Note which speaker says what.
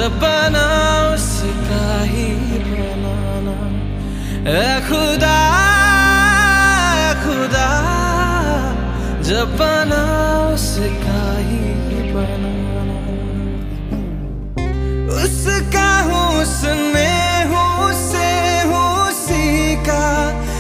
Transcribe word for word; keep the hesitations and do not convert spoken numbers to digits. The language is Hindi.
Speaker 1: जब बना उसका ही बनाना। ऐ खुदा ऐ खुदा, जब बना उसका ही बनाना। उसका हुस्न हूँ से हूँ सी का